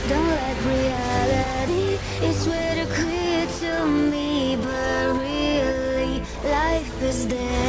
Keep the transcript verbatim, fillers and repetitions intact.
Don't like reality, it's way too clear to me. But really, life is there.